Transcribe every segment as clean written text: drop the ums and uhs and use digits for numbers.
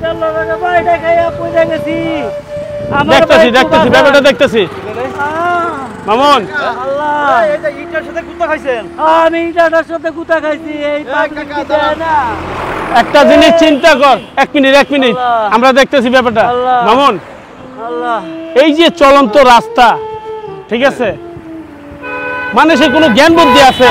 দেখতেছি দেখতেছি ব্যাপারটা দেখতেছি মামুন ইটার সাথে গুতা খাইছেন আমি ইটার সাথে গুতা খাইছি এই না একটা জিনিস চিন্তা কর এক মিনিট আমরা দেখতেছি ব্যাপারটা মামুন এই যে চলন্ত রাস্তা ঠিক আছে মানুষের কোনো জ্ঞান বুদ্ধি আছে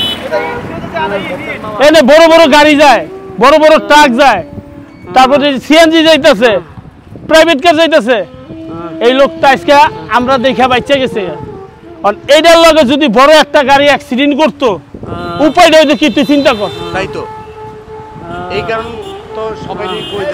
এনে বড় বড় গাড়ি যায় বড় বড় ট্রাক যায় তারপরে সিএনজি যাইতেছে প্রাইভেট কার যাইতেছে এই লোকটা আজকে আমরা দেখা বাচ্চা গেছে এইটার লগে যদি বড় একটা গাড়ি অ্যাক্সিডেন্ট করতো উপায়টা হয়তো কি তুই চিন্তা কর তাই তো এই কারণ তো সবাই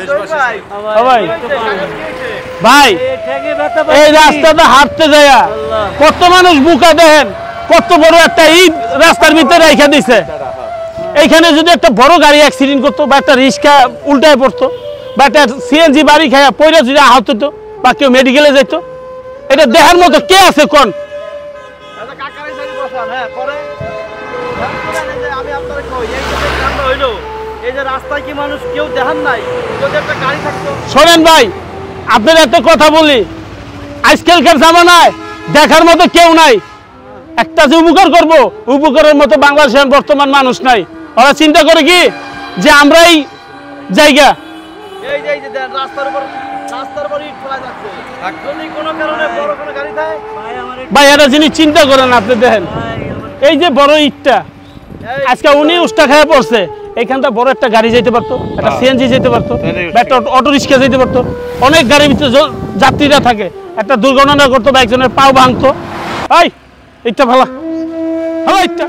ভাই এই রাস্তাটা হাঁটতে যায় কত মানুষ বুকা দেখেন কত বড় একটা ইট রাস্তার ভিতরে রেখে দিছে এইখানে যদি একটা বড় গাড়ি অ্যাক্সিডেন্ট করতো বা একটা রিক্সা উল্টায় পড়তো বা একটা সিএনজি বাড়ি খায়া পয়লা যদি আহত হতো বা কেউ মেডিকেলে যেত এটা দেখার মতো কে আছে কোন শোনেন ভাই আপনার একটা কথা বলি আজকালকার জামানায় দেখার মতো কেউ নাই একটা যে উপকার করবো উপকারের মতো বাংলাদেশের বর্তমান মানুষ নাই ওরা চিন্তা করে কি যে আমরাই জায়গা ভাই একটা জিনিস চিন্তা করেন আপনি দেখেন এই যে বড় ইটটা আজকে উনি উষ্টা খায় পড়ছে এইখানটা বড় একটা গাড়ি যেতে পারতো একটা সিএনজি যেতে পারতো একটা অটো রিক্সা যেতে পারতো অনেক গাড়ির ভিতরে যাত্রীরা থাকে একটা দুর্ঘটনা করতো বা একজনের পাও ভাঙতো এই ইটটা ভালো ভালো ইটটা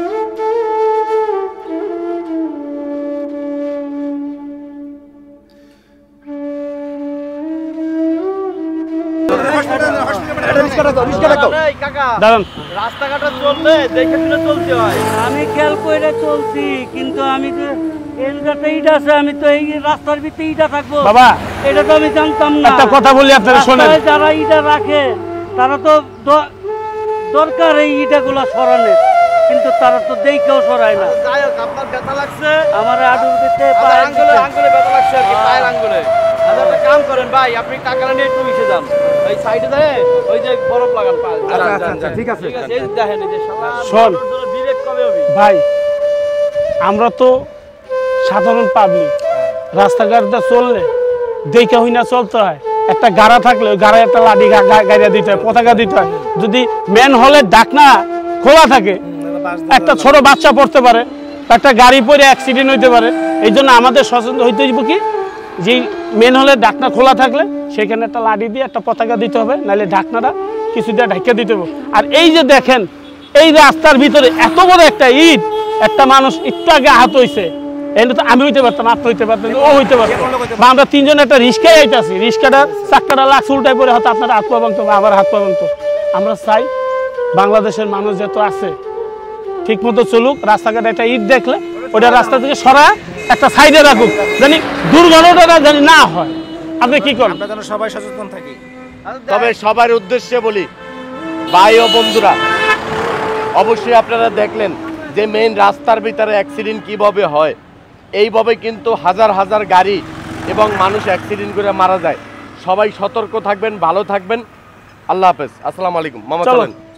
আমি খেয়াল করে চলছি কিন্তু আমি তো আমি তো এই রাস্তার ভিতরে ইটা থাকবো বাবা এটা তো আমি জানতাম না একটা কথা বলি আপনারা শোনেন যারা ইটা রাখে তারা তো দরকার এই ইটাগুলা সরানোর কিন্তু তারা তো দেখেও সরায় না যাই হোক আপনার ব্যথা লাগছে আমার আডুর ভিতরে আঙ্গুলে ব্যথা লাগছে আর কি পায়ের আঙ্গুলে একটা কাম করেন ভাই আপনি টাকাটা নিয়ে একটু ইসে যান ওই সাইডে যায় ওই যে বরফ লাগান পা আচ্ছা ঠিক আছে এই দেখেন এই যে শোন বিবেক কবে হবে ভাই আমরা তো সাধারণ পাবলিক রাস্তাঘাটে চললে দেখে হই না চলতে হয় একটা গাড়া থাকলে ওই গাড়ায় একটা লাঠি গাড়িয়া দিতে হয় পতাকা দিতে হয় যদি মেন হলে ঢাকনা খোলা থাকে একটা ছোট বাচ্চা পড়তে পারে একটা গাড়ি পরে অ্যাক্সিডেন্ট হইতে পারে এই জন্য আমাদের সচেতন হইতে হইব কি যে মেন হলে ঢাকনা খোলা থাকলে সেখানে একটা লাঠি দিয়ে একটা পতাকা দিতে হবে নাহলে ঢাকনাটা কিছু দিয়ে ঢাকিয়ে দিতে হবে আর এই যে দেখেন এই রাস্তার ভিতরে এত বড় একটা ইট একটা মানুষ একটু আগে আহত হয়েছে এনে তো আমি হইতে পারতাম আপনি হইতে পারতেন ও হইতে পারতাম বা আমরা তিনজন একটা রিক্সায় আইতেছি রিক্সাটা চাক্কাটা লাক্স উল্টায় পরে হয়তো আপনার হাত পা ভাঙতো বা আবার হাত পা ভাঙতো আমরা চাই বাংলাদেশের মানুষ যত আছে ঠিক মতো চলুক রাস্তাঘাটে একটা ইট দেখলে ওটা রাস্তা থেকে সরা একটা সাইডে রাখুক জানি দুর্ঘটনাটা জানি না হয় আপনি কি করেন আমরা যেন সবাই সচেতন থাকি তবে সবার উদ্দেশ্যে বলি ভাই ও বন্ধুরা অবশ্যই আপনারা দেখলেন যে মেইন রাস্তার ভিতরে অ্যাক্সিডেন্ট কিভাবে হয় এইভাবে কিন্তু হাজার হাজার গাড়ি এবং মানুষ অ্যাক্সিডেন্ট করে মারা যায় সবাই সতর্ক থাকবেন ভালো থাকবেন আল্লাহ হাফেজ আসসালামু আলাইকুম মামা চলেন